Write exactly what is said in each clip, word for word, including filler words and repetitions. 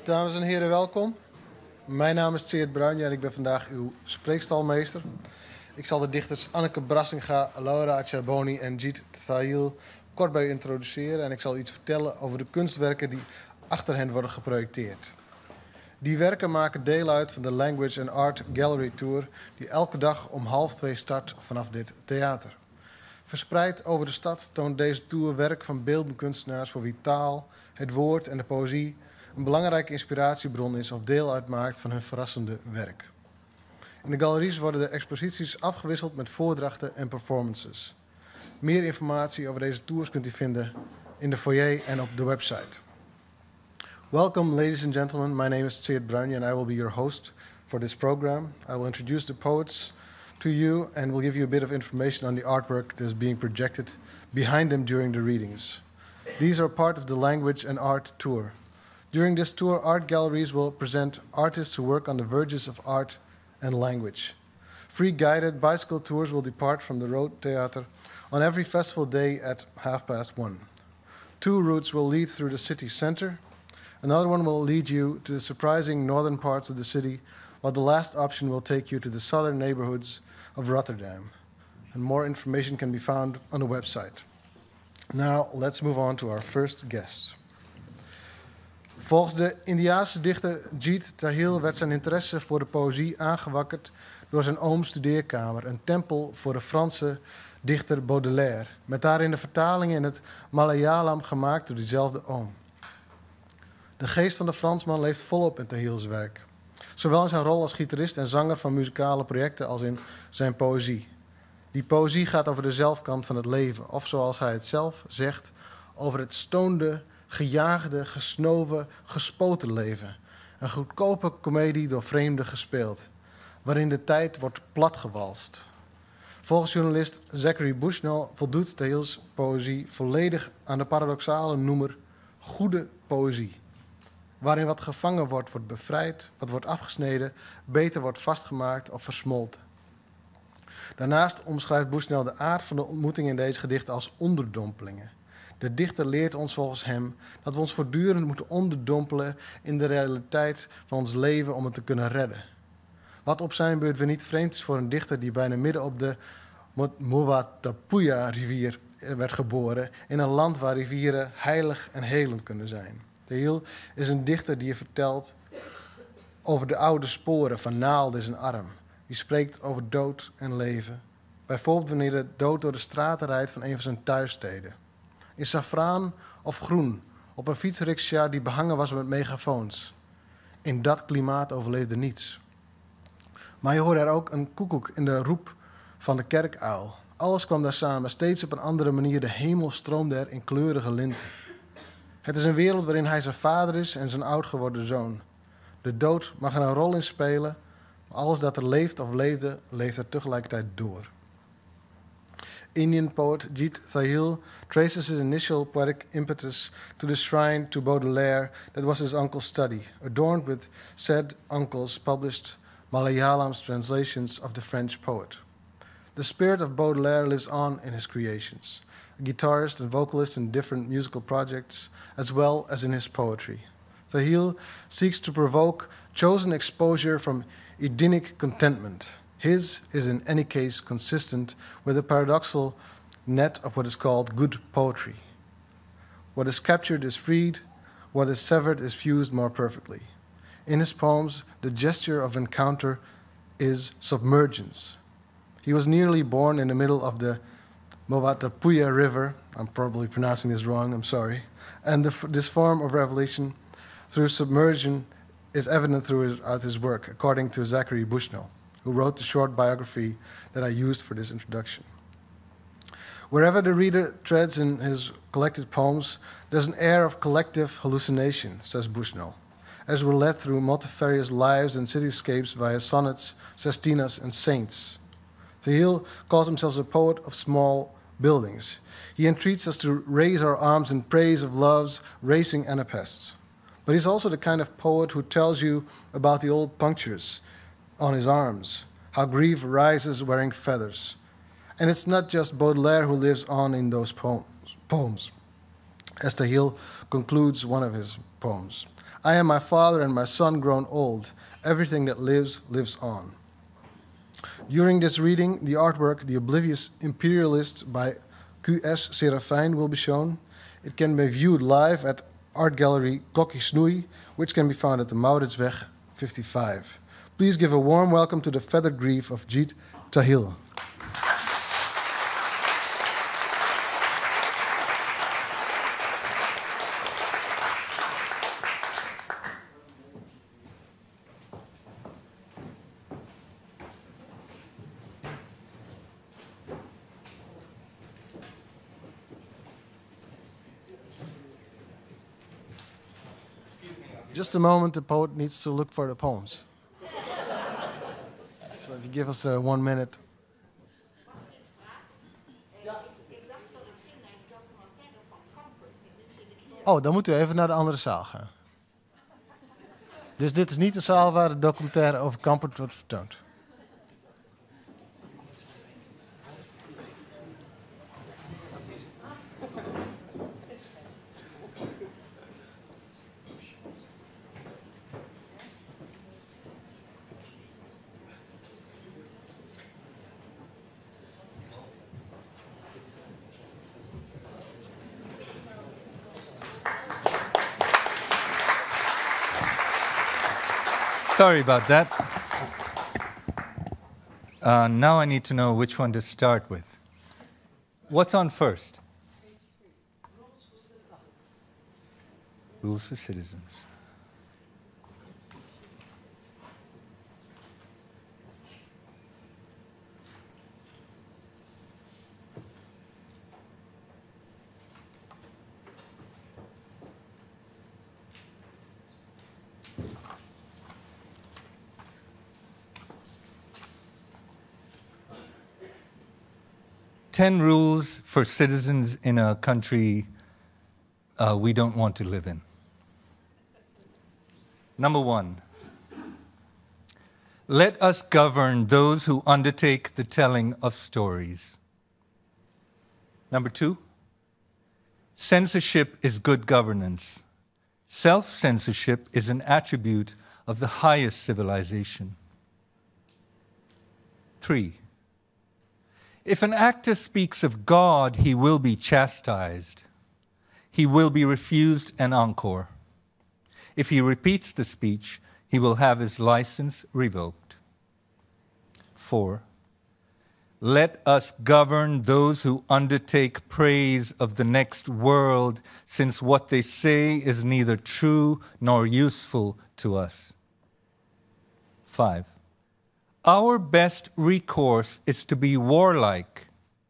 Dames en heren, welkom. Mijn naam is Tjeerd Bruinje en ik ben vandaag uw spreekstalmeester. Ik zal de dichters Anneke Brassinga, Laura Charboni en Jeet Thayil kort bij u introduceren en ik zal iets vertellen over de kunstwerken die achter hen worden geprojecteerd. Die werken maken deel uit van de Language and Art Gallery Tour die elke dag om half twee start vanaf dit theater. Verspreid over de stad toont deze tour werk van beeldende kunstenaars voor wie taal, het woord en de poëzie een belangrijke inspiratiebron is of deel uitmaakt van hun verrassende werk. In de galeries worden de exposities afgewisseld met voordrachten en performances. Meer informatie over deze tours kunt u vinden in de foyer en op de website. Welcome, ladies and gentlemen. My name is Tjeerd Bruinje and I will be your host for this program. I will introduce the poets to you and will give you a bit of information on the artwork that is being projected behind them during the readings. These are part of the Language and Art Tour. During this tour, art galleries will present artists who work on the verges of art and language. Free guided bicycle tours will depart from the Road Theater on every festival day at half past one. Two routes will lead through the city center. Another one will lead you to the surprising northern parts of the city, while the last option will take you to the southern neighborhoods of Rotterdam. And more information can be found on the website. Now, let's move on to our first guest. Volgens de Indiase dichter Jeet Thayil werd zijn interesse voor de poëzie aangewakkerd door zijn ooms studeerkamer, een tempel voor de Franse dichter Baudelaire, met daarin de vertalingen in het Malayalam gemaakt door diezelfde oom. De geest van de Fransman leeft volop in Thayils werk, zowel in zijn rol als gitarist en zanger van muzikale projecten als in zijn poëzie. Die poëzie gaat over de zelfkant van het leven, of zoals hij het zelf zegt, over het stoonde, gejaagde, gesnoven, gespoten leven. Een goedkope komedie door vreemden gespeeld, waarin de tijd wordt platgewalst. Volgens journalist Zachary Bushnell voldoet Thayils poëzie volledig aan de paradoxale noemer goede poëzie, waarin wat gevangen wordt, wordt bevrijd, wat wordt afgesneden, beter wordt vastgemaakt of versmolten. Daarnaast omschrijft Bushnell de aard van de ontmoeting in deze gedichten als onderdompelingen. De dichter leert ons volgens hem dat we ons voortdurend moeten onderdompelen in de realiteit van ons leven om het te kunnen redden. Wat op zijn beurt weer niet vreemd is voor een dichter die bijna midden op de Mwatapuya-rivier werd geboren, in een land waar rivieren heilig en helend kunnen zijn. Thayil is een dichter die je vertelt over de oude sporen van naald in zijn arm. Die spreekt over dood en leven. Bijvoorbeeld wanneer de dood door de straten rijdt van een van zijn thuissteden. In safraan of groen, op een fietsriksja die behangen was met megafoons. In dat klimaat overleefde niets. Maar je hoorde er ook een koekoek in de roep van de kerkuil. Alles kwam daar samen, steeds op een andere manier. De hemel stroomde er in kleurige linten. Het is een wereld waarin hij zijn vader is en zijn oud geworden zoon. De dood mag er een rol in spelen, maar alles dat er leeft of leefde, leeft er tegelijkertijd door. Indian poet Jeet Thayil traces his initial poetic impetus to the shrine to Baudelaire that was his uncle's study, adorned with said uncle's published Malayalam's translations of the French poet. The spirit of Baudelaire lives on in his creations, a guitarist and vocalist in different musical projects, as well as in his poetry. Thayil seeks to provoke chosen exposure from Edenic contentment. His is in any case consistent with the paradoxical net of what is called good poetry. What is captured is freed, what is severed is fused more perfectly. In his poems, the gesture of encounter is submergence. He was nearly born in the middle of the Mwatapuya River. I'm probably pronouncing this wrong, I'm sorry. And the, this form of revelation through submersion is evident throughout his work, according to Zachary Bushnell, who wrote the short biography that I used for this introduction. Wherever the reader treads in his collected poems, there's an air of collective hallucination, says Bushnell, as we're led through multifarious lives and cityscapes via sonnets, sestinas, and saints. Thayil calls himself a poet of small buildings. He entreats us to raise our arms in praise of love's racing anapaests. But he's also the kind of poet who tells you about the old punctures on his arms, how grief rises wearing feathers. And it's not just Baudelaire who lives on in those poems. poems. As Thayil concludes one of his poems. I am my father and my son grown old. Everything that lives, lives on. During this reading, the artwork The Oblivious Imperialist by Q S Serafijn will be shown. It can be viewed live at Art Gallery Kokkie Snoei, which can be found at the Mauritsweg fifty-five. Please give a warm welcome to the feathered grief of Jeet Tahil. Just a moment, the poet needs to look for the poems. So if you give us uh, one minute. Oh, dan moet u even naar de andere zaal gaan. Dus dit is niet de zaal waar de documentaire over Kampert wordt vertoond. Sorry about that. Uh, now I need to know which one to start with. What's on first? Rules for Citizens. Ten rules for citizens in a country uh, we don't want to live in. Number one, let us govern those who undertake the telling of stories. Number two, censorship is good governance. Self-censorship is an attribute of the highest civilization. Three, if an actor speaks of God, he will be chastised. He will be refused an encore. If he repeats the speech, he will have his license revoked. Four, let us govern those who undertake praise of the next world, since what they say is neither true nor useful to us. Five, our best recourse is to be warlike.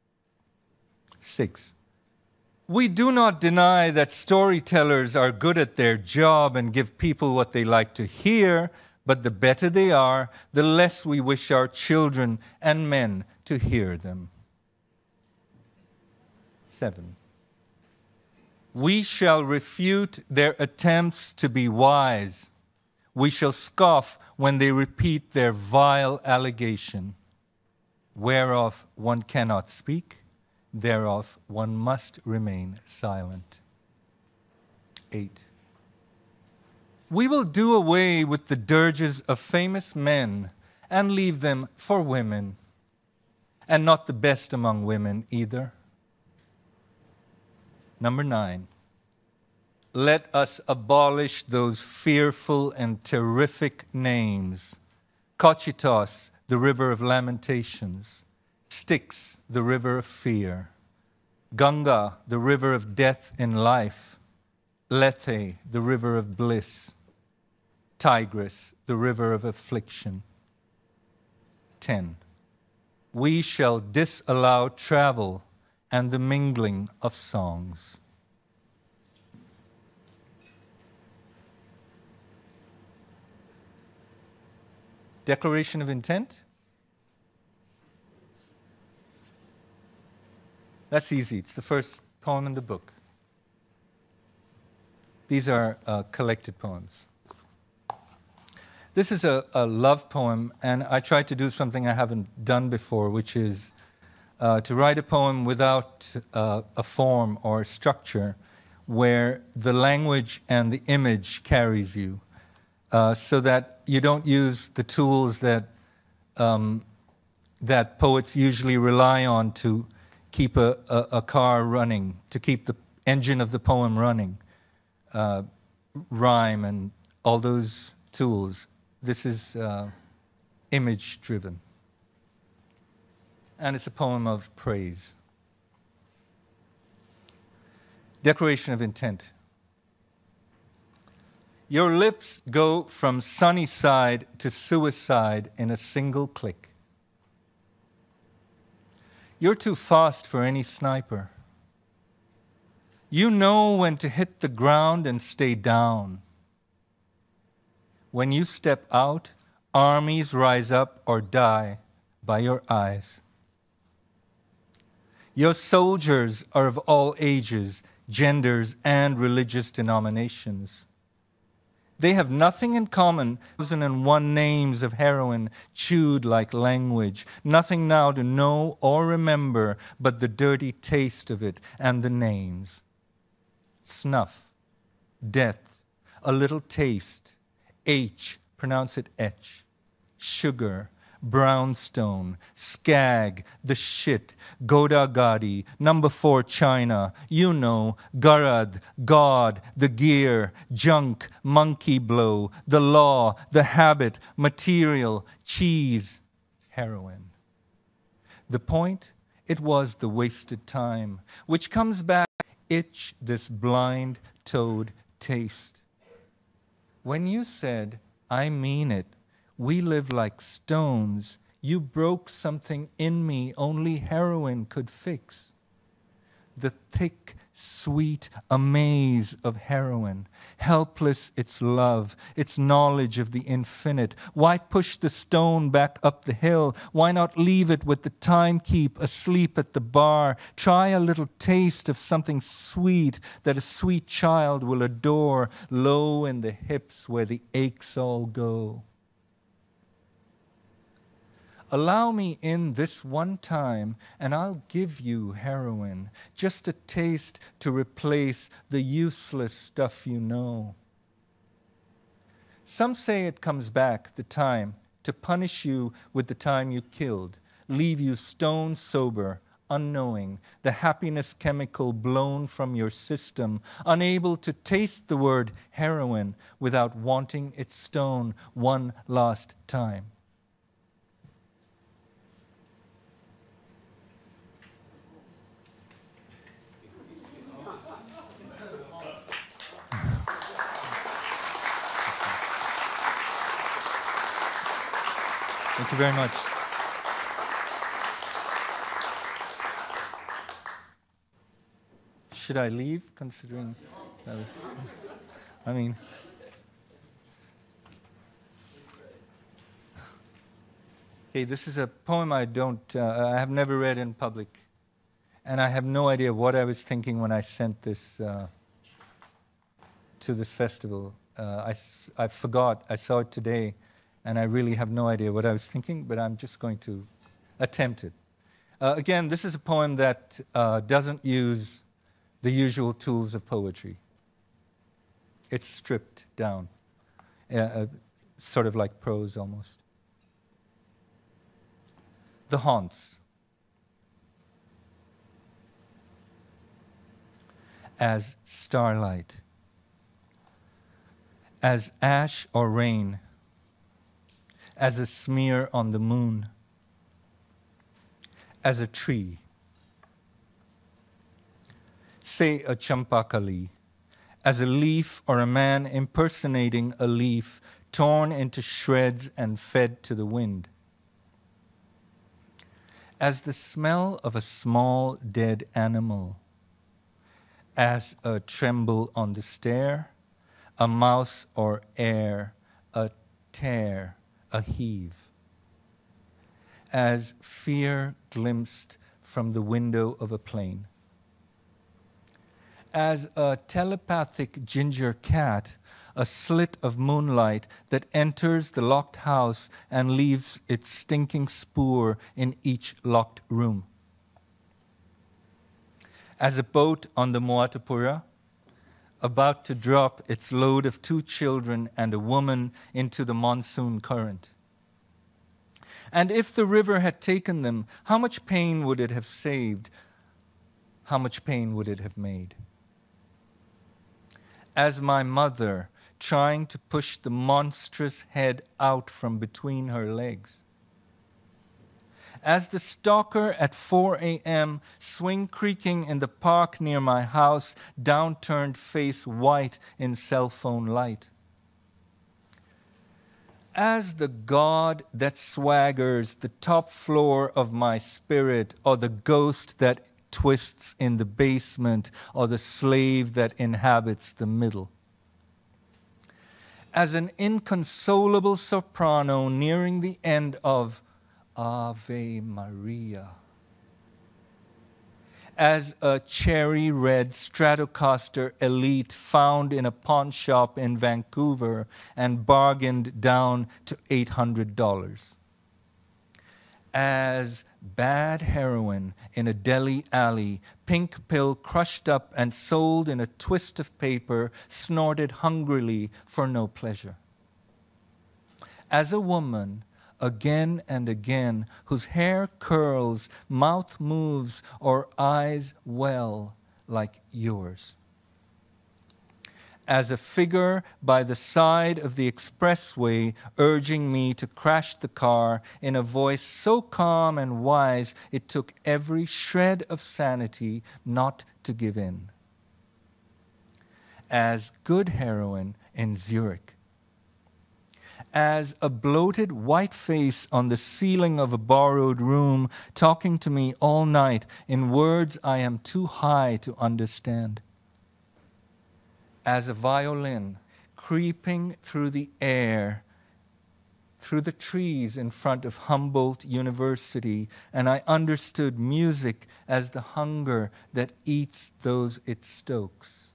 Six, we do not deny that storytellers are good at their job and give people what they like to hear, but the better they are, the less we wish our children and men to hear them. Seven, we shall refute their attempts to be wise. We shall scoff when they repeat their vile allegation, whereof one cannot speak, thereof one must remain silent. Eight, we will do away with the dirges of famous men and leave them for women, and not the best among women either. Number nine, let us abolish those fearful and terrific names. Cocytus, the river of lamentations. Styx, the river of fear. Ganga, the river of death in life. Lethe, the river of bliss. Tigris, the river of affliction. Ten, we shall disallow travel and the mingling of songs. Declaration of intent? That's easy. It's the first poem in the book. These are uh, collected poems. This is a, a love poem, and I tried to do something I haven't done before, which is uh, to write a poem without uh, a form or structure, where the language and the image carries you, uh, so that you don't use the tools that um, that poets usually rely on to keep a, a, a car running, to keep the engine of the poem running, uh, rhyme and all those tools. This is uh, image-driven. And it's a poem of praise. Declaration of intent. Your lips go from sunny side to suicide in a single click. You're too fast for any sniper. You know when to hit the ground and stay down. When you step out, armies rise up or die by your eyes. Your soldiers are of all ages, genders, and religious denominations. They have nothing in common, thousand and one names of heroin chewed like language, nothing now to know or remember but the dirty taste of it and the names. Snuff, death, a little taste, H, pronounce it etch, sugar, brownstone, skag, the shit, Goda Gadi, number four China, you know, Garad, God, the gear, junk, monkey blow, the law, the habit, material, cheese, heroin. The point, it was the wasted time, which comes back, itch this blind-toed taste. When you said, I mean it, we live like stones, you broke something in me only heroin could fix. The thick, sweet amaze of heroin, helpless its love, its knowledge of the infinite. Why push the stone back up the hill? Why not leave it with the timekeep asleep at the bar? Try a little taste of something sweet that a sweet child will adore, low in the hips where the aches all go. Allow me in this one time, and I'll give you heroin, just a taste to replace the useless stuff you know. Some say it comes back, the time, to punish you with the time you killed, leave you stone sober, unknowing, the happiness chemical blown from your system, unable to taste the word heroin without wanting its stone one last time. Thank you very much. Should I leave, considering... Uh, I mean... Okay, this is a poem I don't... Uh, I have never read in public. And I have no idea what I was thinking when I sent this uh, to this festival. Uh, I, I forgot. I saw it today. And I really have no idea what I was thinking, but I'm just going to attempt it. Uh, again, this is a poem that uh, doesn't use the usual tools of poetry. It's stripped down, uh, uh, sort of like prose almost. The Haunts. As starlight, as ash or rain, as a smear on the moon, as a tree. Say a champakali, as a leaf or a man impersonating a leaf torn into shreds and fed to the wind. As the smell of a small dead animal, as a tremble on the stair, a mouse or air, a tear, a heave, as fear glimpsed from the window of a plane, as a telepathic ginger cat, a slit of moonlight that enters the locked house and leaves its stinking spoor in each locked room, as a boat on the Moatapura, about to drop its load of two children and a woman into the monsoon current. And if the river had taken them, how much pain would it have saved? How much pain would it have made? As my mother, trying to push the monstrous head out from between her legs. As the stalker at four a m, swing creaking in the park near my house, downturned face white in cell phone light. As the God that swaggers the top floor of my spirit, or the ghost that twists in the basement, or the slave that inhabits the middle. As an inconsolable soprano nearing the end of Ave Maria. As a cherry red Stratocaster Elite found in a pawn shop in Vancouver and bargained down to eight hundred dollars. As bad heroin in a deli alley, pink pill crushed up and sold in a twist of paper, snorted hungrily for no pleasure. As a woman, again and again, whose hair curls, mouth moves, or eyes well like yours. As a figure by the side of the expressway, urging me to crash the car in a voice so calm and wise it took every shred of sanity not to give in. As good heroin in Zurich. As a bloated white face on the ceiling of a borrowed room, talking to me all night in words I am too high to understand. As a violin creeping through the air, through the trees in front of Humboldt University, and I understood music as the hunger that eats those it stokes.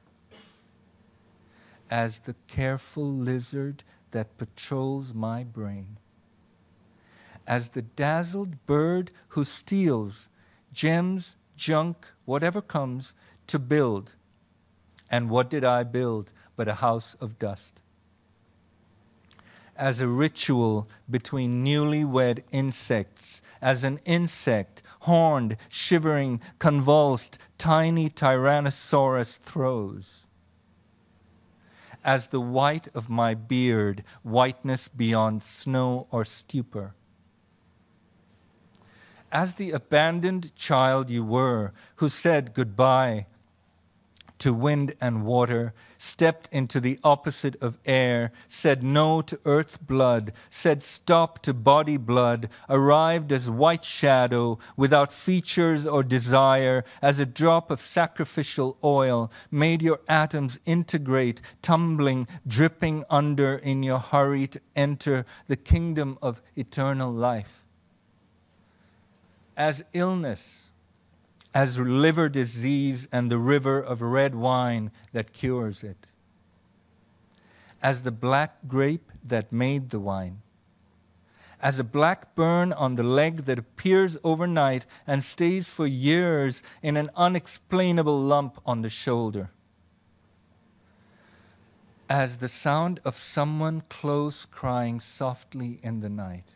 As the careful lizard that patrols my brain. As the dazzled bird who steals gems, junk, whatever comes, to build. And what did I build but a house of dust? As a ritual between newlywed insects, as an insect, horned, shivering, convulsed, tiny Tyrannosaurus throws. As the white of my beard, whiteness beyond snow or stupor. As the abandoned child you were, who said goodbye to wind and water, stepped into the opposite of air, said no to earth blood, said stop to body blood, arrived as white shadow, without features or desire, as a drop of sacrificial oil, made your atoms integrate, tumbling, dripping under in your hurry to enter the kingdom of eternal life. As illness, as liver disease and the river of red wine that cures it. As the black grape that made the wine. As a black burn on the leg that appears overnight and stays for years in an unexplainable lump on the shoulder. As the sound of someone close crying softly in the night.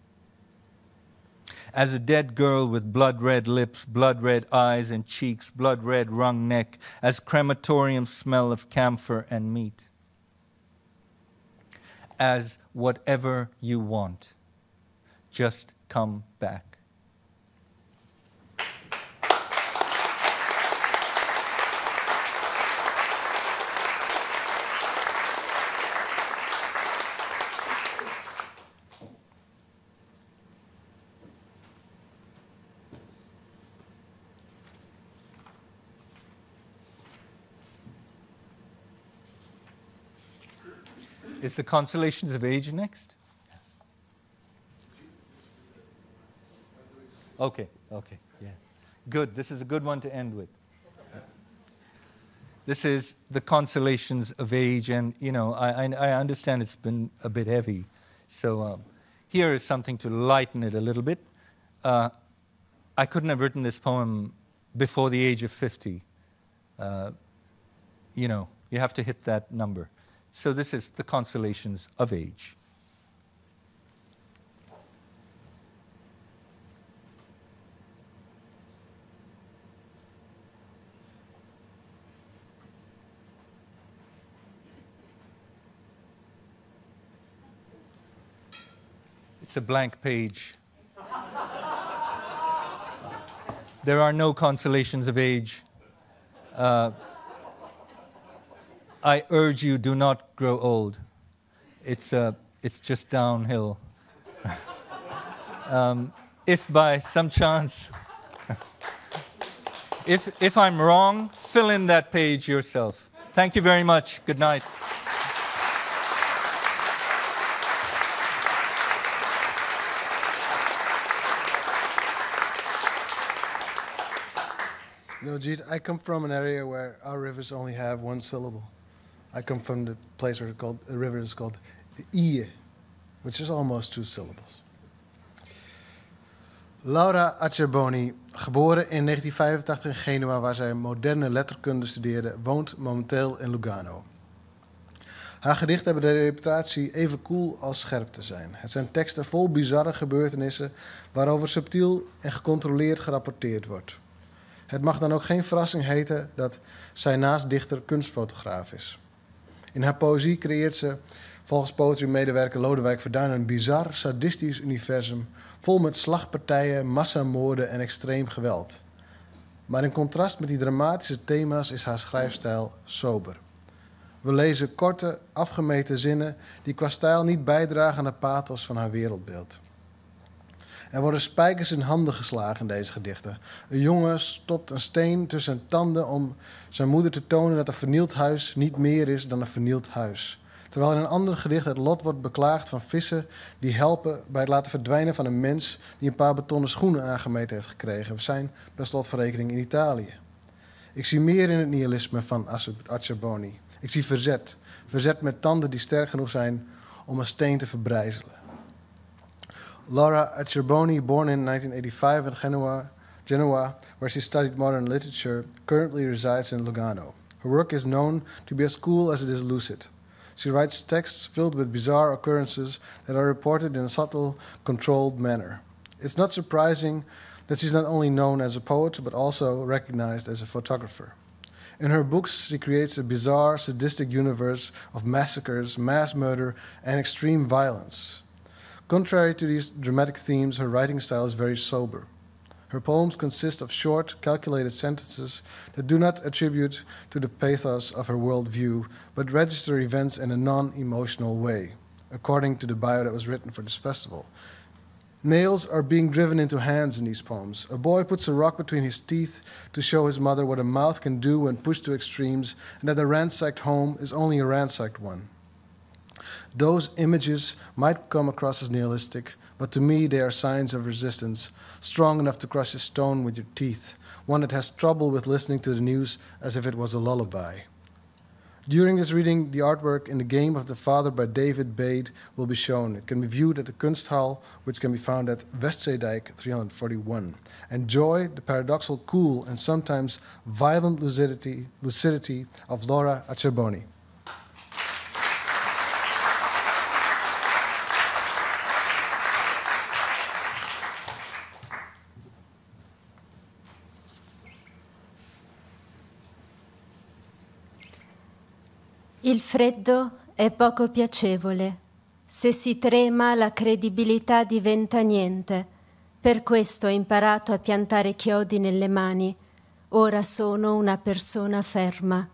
As a dead girl with blood-red lips, blood-red eyes and cheeks, blood-red wrung neck, as crematorium smell of camphor and meat. As whatever you want, just come back. Is the Consolations of Age next? Okay, okay, yeah. Good, this is a good one to end with. This is the Consolations of Age, and you know, I, I, I understand it's been a bit heavy. So um, here is something to lighten it a little bit. Uh, I couldn't have written this poem before the age of fifty. Uh, you know, You have to hit that number. So this is the consolations of age. It's a blank page. There are no consolations of age. Uh, I urge you, do not grow old. It's, uh, it's just downhill. um, if by some chance, if, if I'm wrong, fill in that page yourself. Thank you very much. Good night. You know, Jeet, I come from an area where our rivers only have one syllable. I come from the place where called, the river is called Ie, which is almost two syllables. Laura Acciarboni, geboren in negentien vijfentachtig in Genua, waar zij moderne letterkunde studeerde, woont momenteel in Lugano. Haar gedichten hebben de reputatie even koel als scherp te zijn. Het zijn teksten vol bizarre gebeurtenissen waarover subtiel en gecontroleerd gerapporteerd wordt. Het mag dan ook geen verrassing heten dat zij naast dichter kunstfotograaf is. In haar poëzie creëert ze, volgens poëtry-medewerker Lodewijk Verduin, een bizar, sadistisch universum vol met slagpartijen, massamoorden en extreem geweld. Maar in contrast met die dramatische thema's is haar schrijfstijl sober. We lezen korte, afgemeten zinnen die qua stijl niet bijdragen aan de pathos van haar wereldbeeld. Er worden spijkers in handen geslagen in deze gedichten. Een jongen stopt een steen tussen zijn tanden om zijn moeder te tonen dat een vernield huis niet meer is dan een vernield huis. Terwijl in een ander gedicht het lot wordt beklaagd van vissen die helpen bij het laten verdwijnen van een mens die een paar betonnen schoenen aangemeten heeft gekregen. We zijn per slot van rekening in Italië. Ik zie meer in het nihilisme van Acciarboni. Ik zie verzet. Verzet met tanden die sterk genoeg zijn om een steen te verbrijzelen. Laura Acciarboni, born in nineteen eighty-five in Genoa, Genoa, where she studied modern literature, currently resides in Lugano. Her work is known to be as cool as it is lucid. She writes texts filled with bizarre occurrences that are reported in a subtle, controlled manner. It's not surprising that she's not only known as a poet, but also recognized as a photographer. In her books, she creates a bizarre, sadistic universe of massacres, mass murder, and extreme violence. Contrary to these dramatic themes, her writing style is very sober. Her poems consist of short, calculated sentences that do not attribute to the pathos of her worldview, but register events in a non-emotional way, according to the bio that was written for this festival. Nails are being driven into hands in these poems. A boy puts a rock between his teeth to show his mother what a mouth can do when pushed to extremes, and that a ransacked home is only a ransacked one. Those images might come across as nihilistic, but to me they are signs of resistance, strong enough to crush a stone with your teeth, one that has trouble with listening to the news as if it was a lullaby. During this reading, the artwork In the Game of the Father by David Bade will be shown. It can be viewed at the Kunsthal, which can be found at Westzeedijk three forty-one. Enjoy the paradoxal cool and sometimes violent lucidity, lucidity of Laura Acciarboni. Il freddo è poco piacevole. Se si trema, la credibilità diventa niente. Per questo ho imparato a piantare chiodi nelle mani. Ora sono una persona ferma.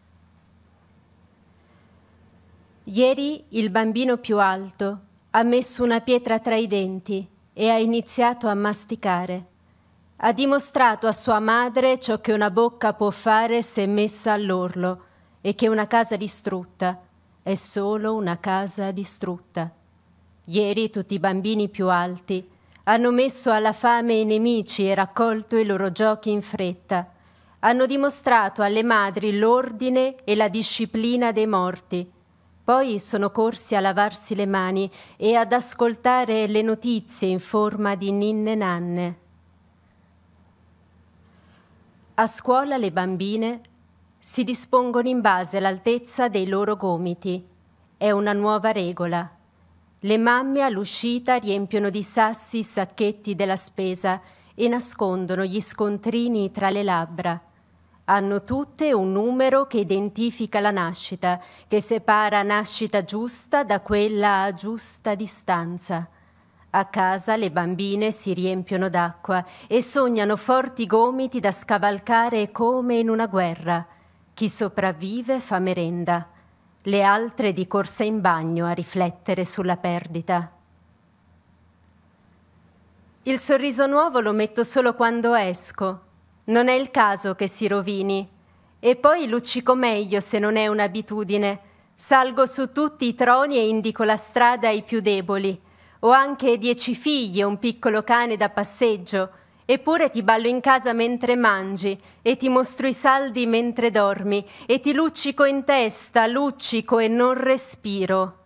Ieri il bambino più alto ha messo una pietra tra i denti e ha iniziato a masticare. Ha dimostrato a sua madre ciò che una bocca può fare se messa all'orlo, e che una casa distrutta è solo una casa distrutta. Ieri tutti i bambini più alti hanno messo alla fame i nemici e raccolto i loro giochi in fretta. Hanno dimostrato alle madri l'ordine e la disciplina dei morti. Poi sono corsi a lavarsi le mani e ad ascoltare le notizie in forma di ninne nanne. A scuola le bambine Si dispongono in base all'altezza dei loro gomiti. È una nuova regola. Le mamme all'uscita riempiono di sassi i sacchetti della spesa e nascondono gli scontrini tra le labbra. Hanno tutte un numero che identifica la nascita, che separa nascita giusta da quella a giusta distanza. A casa le bambine si riempiono d'acqua e sognano forti gomiti da scavalcare come in una guerra. Chi sopravvive fa merenda, le altre di corsa in bagno a riflettere sulla perdita. Il sorriso nuovo lo metto solo quando esco. Non è il caso che si rovini. E poi luccico meglio se non è un'abitudine. Salgo su tutti i troni e indico la strada ai più deboli. Ho anche dieci figli e un piccolo cane da passeggio. Eppure ti ballo in casa mentre mangi e ti mostro i saldi mentre dormi e ti luccico in testa, luccico e non respiro.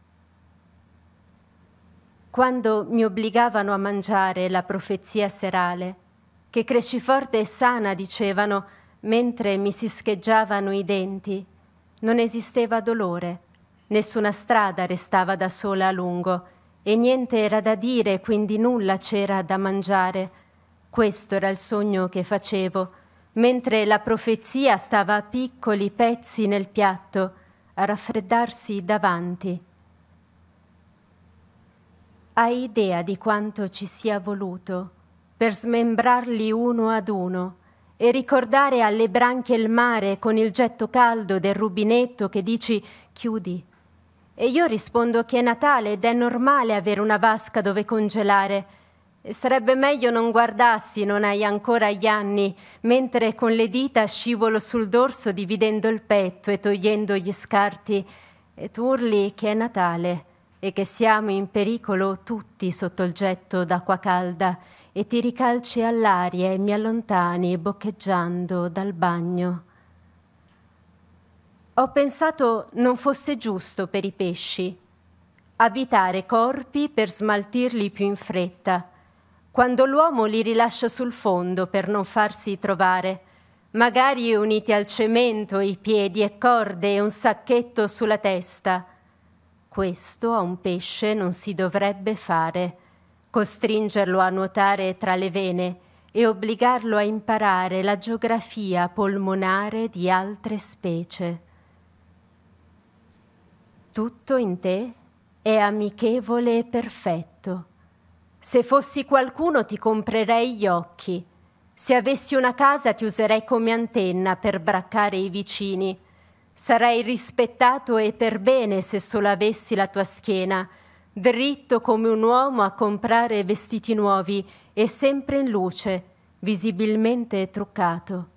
Quando mi obbligavano a mangiare la profezia serale, che cresci forte e sana, dicevano, mentre mi si scheggiavano i denti, non esisteva dolore, nessuna strada restava da sola a lungo e niente era da dire, quindi nulla c'era da mangiare. Questo era il sogno che facevo, mentre la profezia stava a piccoli pezzi nel piatto, a raffreddarsi davanti. Hai idea di quanto ci sia voluto per smembrarli uno ad uno e ricordare alle branchie il mare con il getto caldo del rubinetto che dici chiudi? E io rispondo che è Natale ed è normale avere una vasca dove congelare. E sarebbe meglio non guardassi, non hai ancora gli anni, mentre con le dita scivolo sul dorso dividendo il petto e togliendo gli scarti. E tu urli che è Natale e che siamo in pericolo tutti sotto il getto d'acqua calda e ti ricalci all'aria e mi allontani boccheggiando dal bagno. Ho pensato non fosse giusto per i pesci abitare corpi per smaltirli più in fretta, quando l'uomo li rilascia sul fondo per non farsi trovare, magari uniti al cemento, i piedi e corde e un sacchetto sulla testa. Questo a un pesce non si dovrebbe fare, costringerlo a nuotare tra le vene e obbligarlo a imparare la geografia polmonare di altre specie. Tutto in te è amichevole e perfetto. Se fossi qualcuno ti comprerei gli occhi. Se avessi una casa ti userei come antenna per braccare i vicini. Sarei rispettato e per bene se solo avessi la tua schiena, dritto come un uomo a comprare vestiti nuovi e sempre in luce, visibilmente truccato.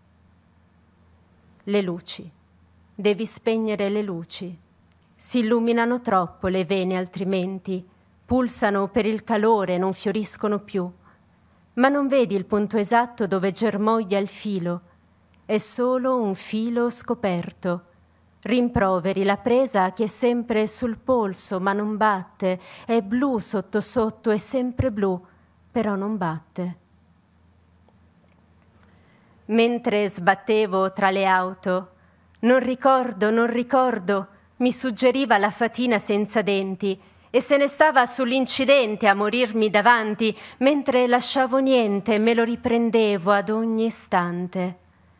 Le luci. Devi spegnere le luci. Si illuminano troppo le vene altrimenti, pulsano per il calore e non fioriscono più. Ma non vedi il punto esatto dove germoglia il filo. È solo un filo scoperto. Rimproveri la presa che è sempre sul polso ma non batte, è blu sotto sotto, è sempre blu, però non batte. Mentre sbattevo tra le auto, non ricordo, non ricordo, mi suggeriva la fatina senza denti e se ne stava sull'incidente a morirmi davanti, mentre lasciavo niente e me lo riprendevo ad ogni istante.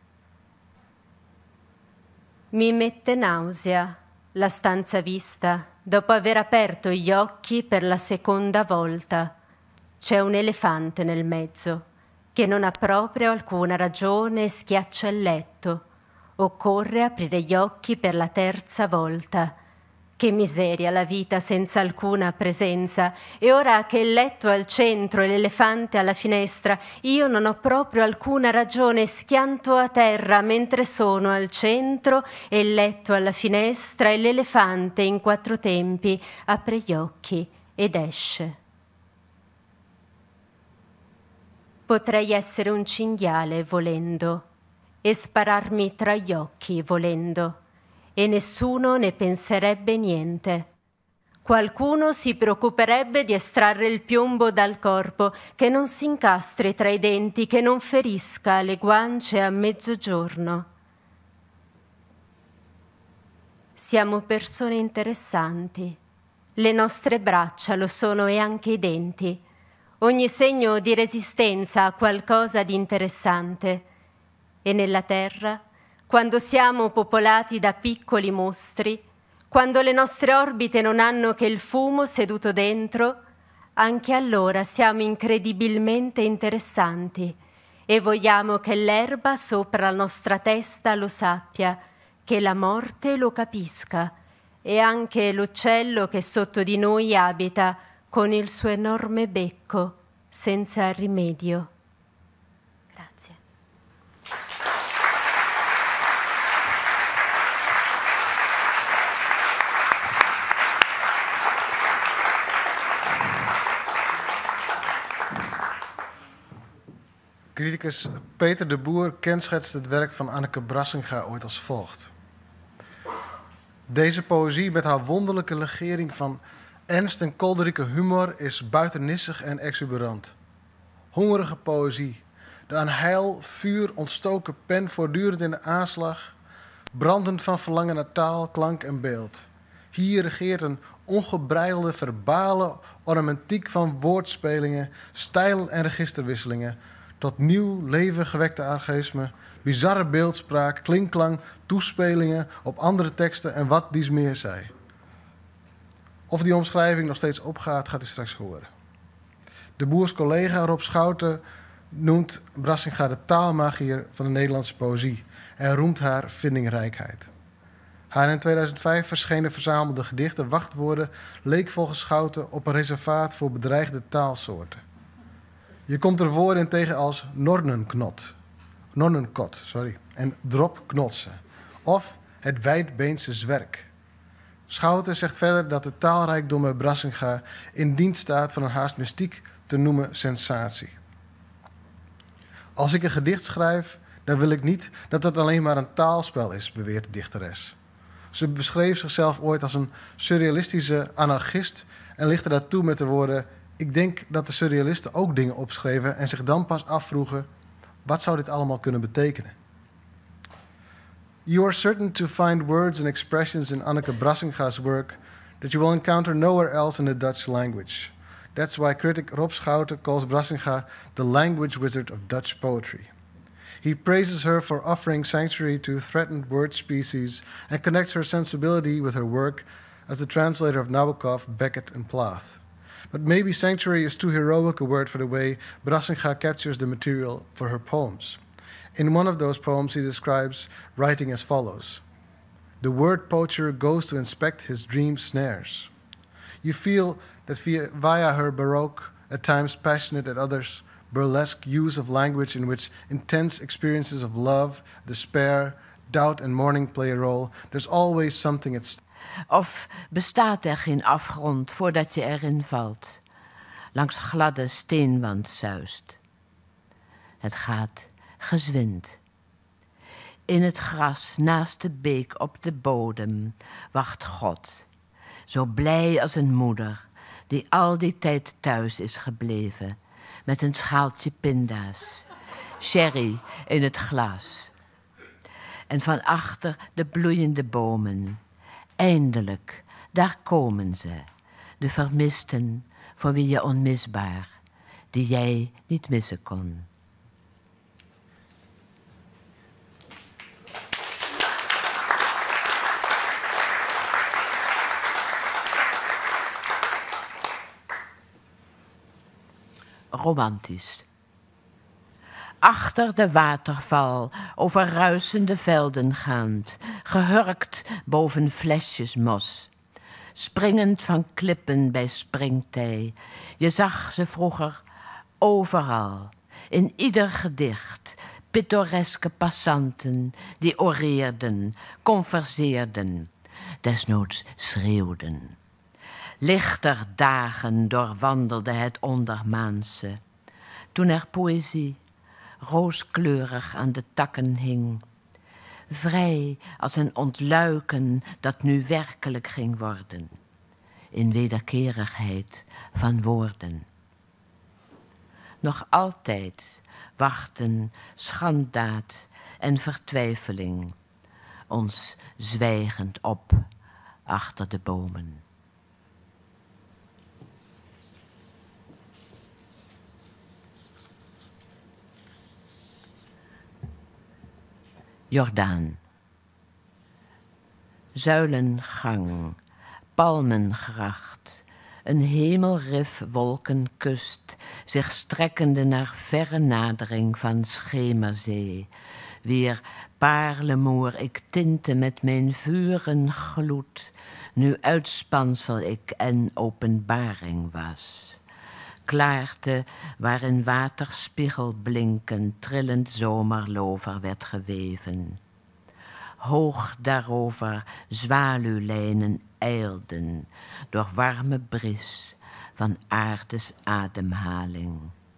Mi mette nausea la stanza vista dopo aver aperto gli occhi per la seconda volta. C'è un elefante nel mezzo che non ha proprio alcuna ragione e schiaccia il letto. Occorre aprire gli occhi per la terza volta. Che miseria la vita senza alcuna presenza. E ora che il letto è al centro e l'elefante alla finestra, io non ho proprio alcuna ragione, schianto a terra mentre sono al centro e il letto alla finestra e l'elefante in quattro tempi apre gli occhi ed esce. Potrei essere un cinghiale volendo e spararmi tra gli occhi volendo. E nessuno ne penserebbe niente. Qualcuno si preoccuperebbe di estrarre il piombo dal corpo, che non si incastri tra i denti, che non ferisca le guance a mezzogiorno. Siamo persone interessanti. Le nostre braccia lo sono e anche i denti. Ogni segno di resistenza a qualcosa di interessante. E nella terra, quando siamo popolati da piccoli mostri, quando le nostre orbite non hanno che il fumo seduto dentro, anche allora siamo incredibilmente interessanti e vogliamo che l'erba sopra la nostra testa lo sappia, che la morte lo capisca e anche l'uccello che sotto di noi abita con il suo enorme becco senza rimedio. Grazie. Criticus Peter de Boer kenschetst het werk van Anneke Brassinga ooit als volgt. Deze poëzie met haar wonderlijke legering van ernst en kolderieke humor is buitennissig en exuberant. Hongerige poëzie, de aan heil, vuur ontstoken pen voortdurend in de aanslag, brandend van verlangen naar taal, klank en beeld. Hier regeert een ongebreidelde verbale ornamentiek van woordspelingen, stijl en registerwisselingen, tot nieuw leven gewekte archaïsme, bizarre beeldspraak, klinkklank, toespelingen op andere teksten en wat dies meer zij. Of die omschrijving nog steeds opgaat, gaat u straks horen. De Boers collega Rob Schouten noemt Brassinga de taalmagier van de Nederlandse poëzie en roemt haar vindingrijkheid. Haar in tweeduizend vijf verschenen verzamelde gedichten Wachtwoorden leek volgens Schouten op een reservaat voor bedreigde taalsoorten. Je komt er woorden in tegen als nornenknot, nornenkot, sorry, en dropknotsen, of het wijdbeense zwerk. Schouten zegt verder dat de taalrijkdom bij Brassinga in dienst staat van een haast mystiek te noemen sensatie. Als ik een gedicht schrijf, dan wil ik niet dat het alleen maar een taalspel is, beweert de dichteres. Ze beschreef zichzelf ooit als een surrealistische anarchist en lichtte dat toe met de woorden: ik denk dat de surrealisten ook dingen opschreven en zich dan pas afvroegen: wat zou dit allemaal kunnen betekenen? You are certain to find words and expressions in Anneke Brassinga's work that you will encounter nowhere else in the Dutch language. That's why critic Rob Schouten calls Brassinga the language wizard of Dutch poetry. He praises her for offering sanctuary to threatened word species and connects her sensibility with her work as the translator of Nabokov, Beckett, and Plath. But maybe sanctuary is too heroic a word for the way Brassinga captures the material for her poems. In one of those poems, he describes writing as follows: the word poacher goes to inspect his dream snares. You feel that via, via her baroque, at times passionate, at others burlesque use of language in which intense experiences of love, despair, doubt and mourning play a role, there's always something at stake. Of bestaat er geen afgrond voordat je erin valt, langs gladde steenwand zuist. Het gaat gezwind. In het gras naast de beek op de bodem wacht God, zo blij als een moeder die al die tijd thuis is gebleven met een schaaltje pinda's, sherry in het glas. En van achter de bloeiende bomen, eindelijk, daar komen ze, de vermisten voor wie je onmisbaar, die jij niet missen kon. Romantisch. Achter de waterval, over ruisende velden gaand, gehurkt boven flesjes mos, springend van klippen bij springtij. Je zag ze vroeger overal, in ieder gedicht, pittoreske passanten die oreerden, converseerden, desnoods schreeuwden. Lichter dagen doorwandelde het ondermaanse, toen er poëzie rooskleurig aan de takken hing, vrij als een ontluiken dat nu werkelijk ging worden, in wederkerigheid van woorden. Nog altijd wachten schanddaad en vertwijfeling ons zwijgend op achter de bomen. Jordaan. Zuilengang, palmengracht, een hemelrif wolkenkust, zich strekkende naar verre nadering van schemerzee, wier paarlemoer ik tintte met mijn vuren gloed, nu uitspansel ik en openbaring was. Klaarte waarin waterspiegel blinken, trillend zomerlover werd geweven. Hoog daarover zwaluwlijnen ijlden, door warme bries van aardes ademhaling.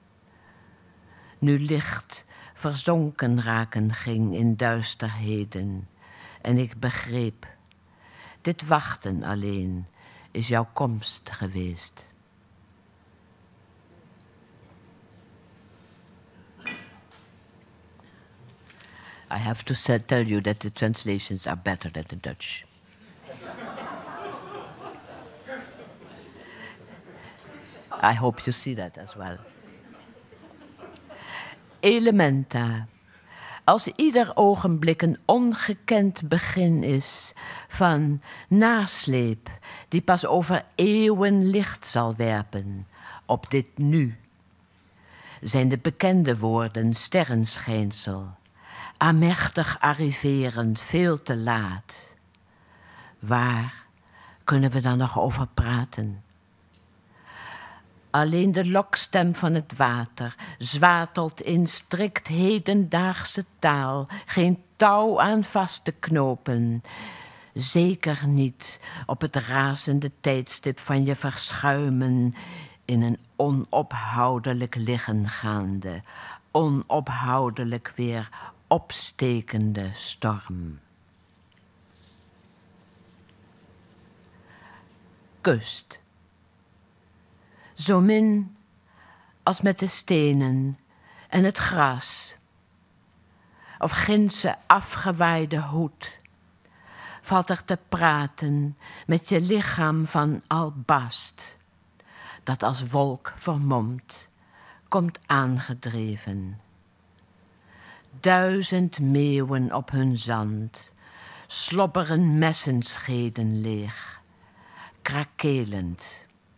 Nu licht verzonken raken ging in duisterheden, en ik begreep, dit wachten alleen is jouw komst geweest. I have to say, tell you that the translations are better than the Dutch. I hope you see that as well. Elementa. Als ieder ogenblik een ongekend begin is van nasleep die pas over eeuwen licht zal werpen op dit nu, zijn de bekende woorden sterrenschijnsel, amertig arriverend, veel te laat. Waar kunnen we dan nog over praten? Alleen de lokstem van het water zwatelt in strikt hedendaagse taal, geen touw aan vast te knopen. Zeker niet op het razende tijdstip van je verschuimen in een onophoudelijk liggen gaande, onophoudelijk weer opstekende storm. Kust. Zo min als met de stenen en het gras, of ginse afgewaaide hoed, valt er te praten met je lichaam van albast, dat als wolk vermomd komt aangedreven. Duizend meeuwen op hun zand slobberen messenscheden leeg, krakelend.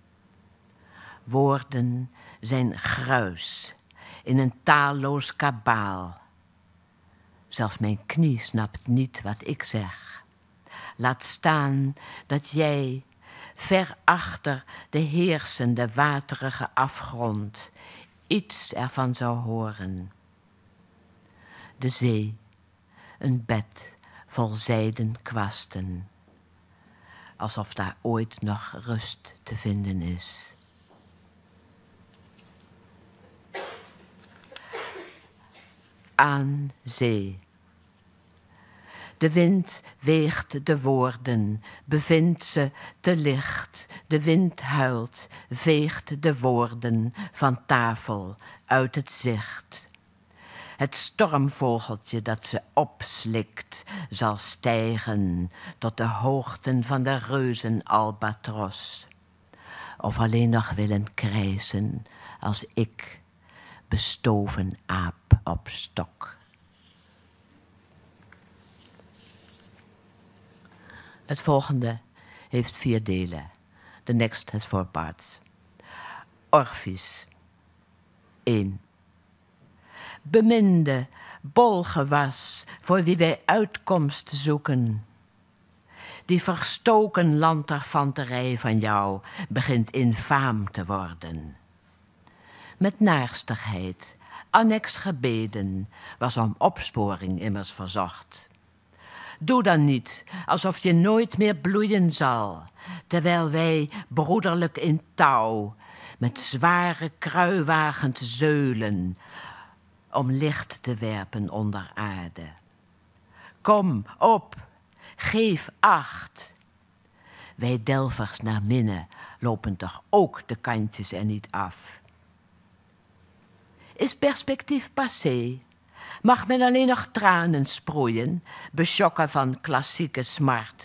Woorden zijn gruis in een taalloos kabaal. Zelfs mijn knie snapt niet wat ik zeg. Laat staan dat jij, ver achter de heersende waterige afgrond, iets ervan zou horen. De zee, een bed vol zijden kwasten, alsof daar ooit nog rust te vinden is. Aan zee. De wind weegt de woorden, bevindt ze te licht. De wind huilt, veegt de woorden van tafel uit het zicht. Het stormvogeltje dat ze opslikt, zal stijgen tot de hoogten van de reuzenalbatros. Of alleen nog willen krijsen als ik, bestoven aap op stok. Het volgende heeft vier delen. The next has four parts. Orphis. één. Beminde, bolgewas, voor wie wij uitkomst zoeken. Die verstoken lanterfanterij van jou begint infaam te worden. Met naarstigheid, annex gebeden, was om opsporing immers verzocht. Doe dan niet alsof je nooit meer bloeien zal, terwijl wij broederlijk in touw met zware kruiwagens zeulen om licht te werpen onder aarde. Kom op, geef acht. Wij delvers naar minne lopen toch ook de kantjes er niet af. Is perspectief passé, Mag men alleen nog tranen sproeien, beschokken van klassieke smart.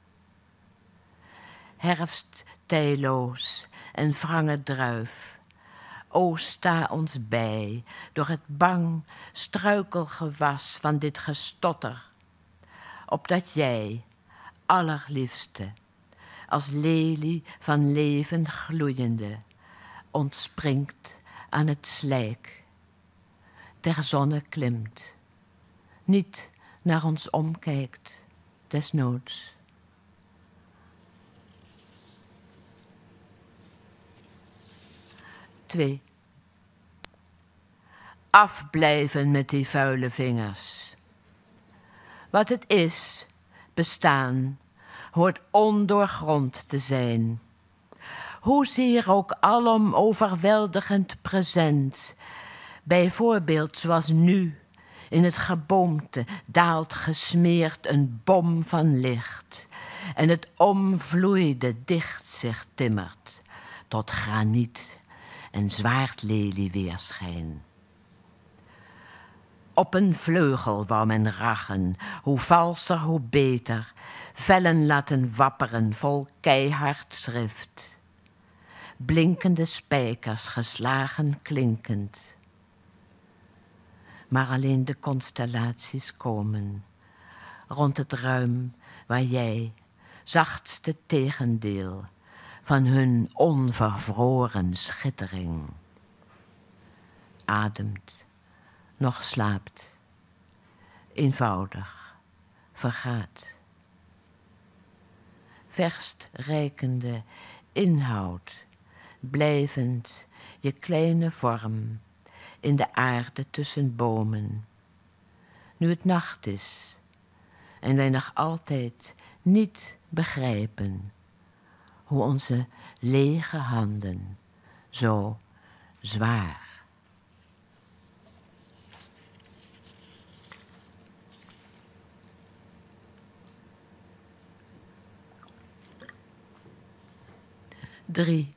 Herfst tijloos en wrange druif, o sta ons bij door het bang struikelgewas van dit gestotter, opdat jij, allerliefste, als lelie van leven gloeiende, ontspringt aan het slijk, ter zonne klimt, niet naar ons omkijkt, desnoods. Twee. Afblijven met die vuile vingers. Wat het is, bestaan, hoort ondoorgrond te zijn. Hoezeer ook alom overweldigend present. Bijvoorbeeld zoals nu, in het geboomte daalt gesmeerd een bom van licht. En het omvloeide dicht zich timmert, tot graniet en zwaardlelie weerschijn. Op een vleugel wou men rachen, hoe valser, hoe beter, vellen laten wapperen vol keihard schrift. Blinkende spijkers geslagen klinkend. Maar alleen de constellaties komen, rond het ruim waar jij, zachtste tegendeel, van hun onvervroren schittering, ademt, nog slaapt, eenvoudig, vergaat. Verst reikende inhoud, blijvend je kleine vorm in de aarde tussen bomen. Nu het nacht is en wij nog altijd niet begrijpen hoe onze lege handen zo zwaar. Drie.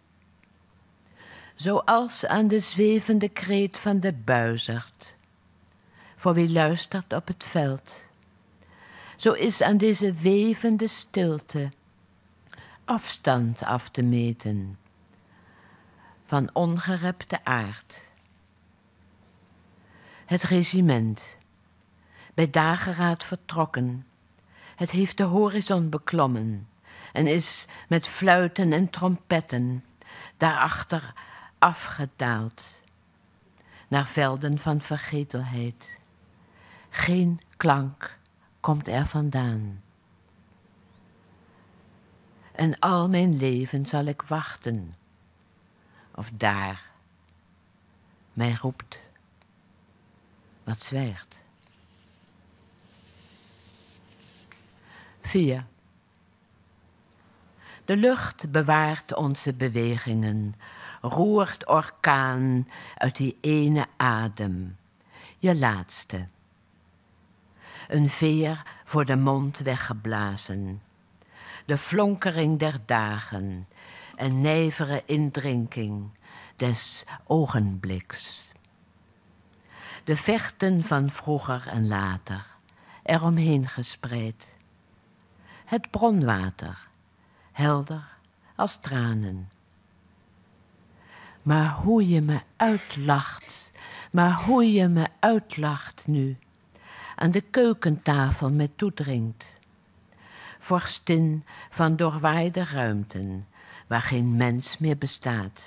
Zoals aan de zwevende kreet van de buizerd, voor wie luistert op het veld, zo is aan deze wevende stilte afstand af te meten van ongerepte aard. Het regiment, bij dageraad vertrokken, het heeft de horizon beklommen en is met fluiten en trompetten daarachter afgedaald naar velden van vergetelheid. Geen klank komt er vandaan. En al mijn leven zal ik wachten, of daar mij roept wat zwijgt. Vier. De lucht bewaart onze bewegingen, roert orkaan uit die ene adem, je laatste. Een veer voor de mond weggeblazen, de flonkering der dagen en nijvere indrinking des ogenbliks. De vechten van vroeger en later, eromheen gespreid. Het bronwater, helder als tranen. Maar hoe je me uitlacht, maar hoe je me uitlacht nu, aan de keukentafel me toedringt. Vorstin van doorwaaide ruimten, waar geen mens meer bestaat.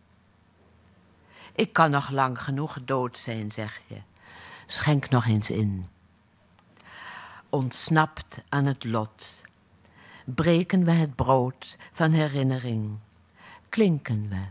Ik kan nog lang genoeg dood zijn, zeg je. Schenk nog eens in. Ontsnapt aan het lot, breken we het brood van herinnering, klinken we.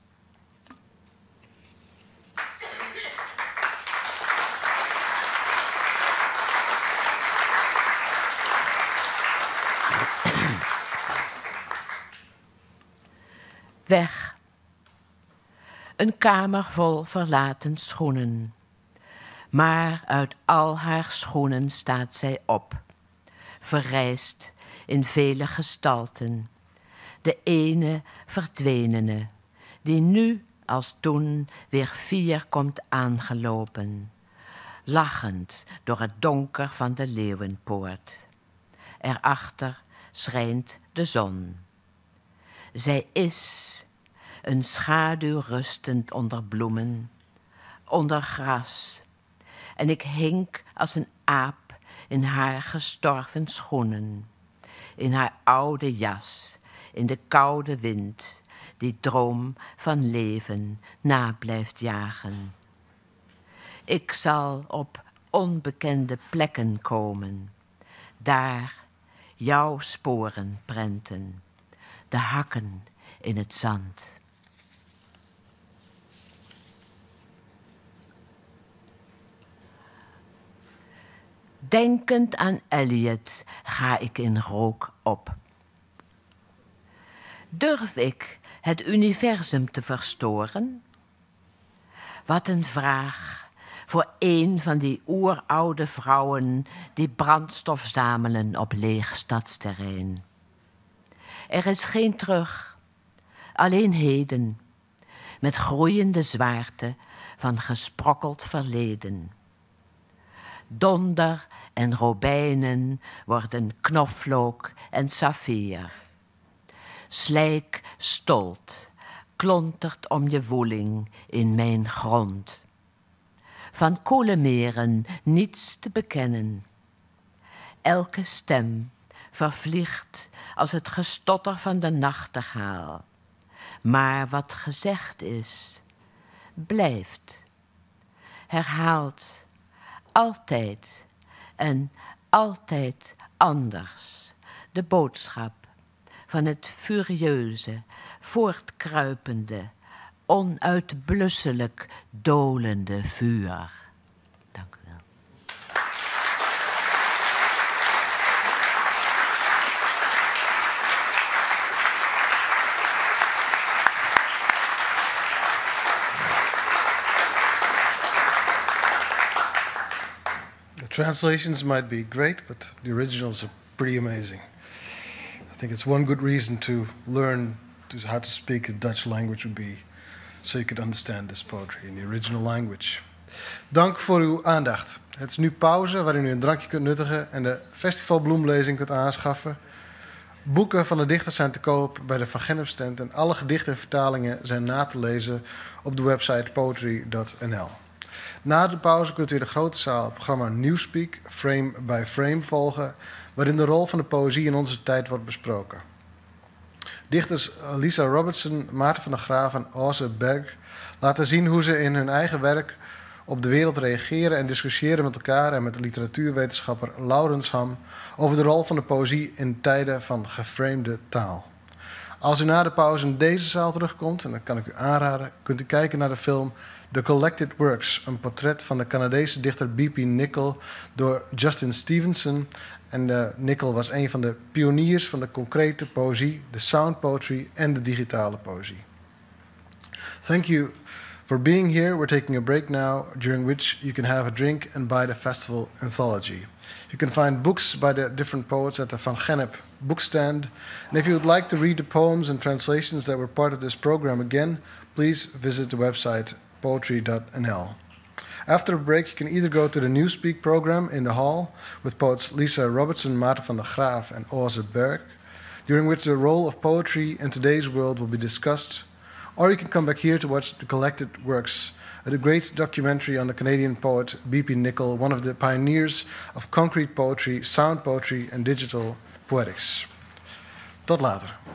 Weg. Een kamer vol verlaten schoenen. Maar uit al haar schoenen staat zij op, verrijst in vele gestalten. De ene verdwenene, die nu als toen weer fier komt aangelopen. lachend door het donker van de Leeuwenpoort. Erachter schijnt de zon. Zij is een schaduw rustend onder bloemen, onder gras. En ik hink als een aap in haar gestorven schoenen, in haar oude jas, in de koude wind die droom van leven na blijft jagen. Ik zal op onbekende plekken komen, daar jouw sporen prenten, de hakken in het zand. Denkend aan Eliot ga ik in rook op. Durf ik het universum te verstoren? Wat een vraag voor een van die oeroude vrouwen die brandstof zamelen op leeg stadsterrein. Er is geen terug, alleen heden, met groeiende zwaarte van gesprokkeld verleden. Donder en robijnen worden knoflook en saffier. Slijk stolt, klontert om je woeling in mijn grond. Van kolenmeren niets te bekennen. Elke stem vervliegt als het gestotter van de nachtegaal. Maar wat gezegd is, blijft. Herhaalt, altijd en altijd anders. De boodschap van het furieuze, voortkruipende, onuitblusselijk dolende vuur. Dank u wel. The translations might be great, but the originals are pretty amazing. I think it's one good reason to learn to how to speak the Dutch language would be so you could understand this poetry in the original language. Dank voor uw aandacht. Het is nu pauze waarin u een drankje kunt nuttigen en de festivalbloemlezing kunt aanschaffen. Boeken van de dichters zijn te koop bij de Van Gennep stand en alle gedichten en vertalingen zijn na te lezen op de website poetry dot n l. Na de pauze kunt u in de grote zaal het programma Newspeak, frame by frame, volgen, waarin de rol van de poëzie in onze tijd wordt besproken. Dichters Lisa Robertson, Maarten van der Graaf en Åse Berg laten zien hoe ze in hun eigen werk op de wereld reageren en discussiëren met elkaar en met de literatuurwetenschapper Laurens Ham over de rol van de poëzie in tijden van geframede taal. Als u na de pauze in deze zaal terugkomt, en dat kan ik u aanraden, kunt u kijken naar de film The Collected Works, een portret van de Canadese dichter B P Nichol door Justin Stevenson. En uh, Nichol was een van de pioniers van de concrete poëzie, de sound poetry en de digitale poëzie. Thank you for being here. We're taking a break now, during which you can have a drink and buy the festival anthology. You can find books by the different poets at the Van Gennep bookstand. And if you would like to read the poems and translations that were part of this program again, please visit the website poetry dot n l. After a break, you can either go to the Newspeak program in the hall with poets Lisa Robertson, Maarten van der Graaf, and Åse Berg, during which the role of poetry in today's world will be discussed, or you can come back here to watch The Collected Works, a great documentary on the Canadian poet B P Nichol, one of the pioneers of concrete poetry, sound poetry, and digital poetics. Tot later.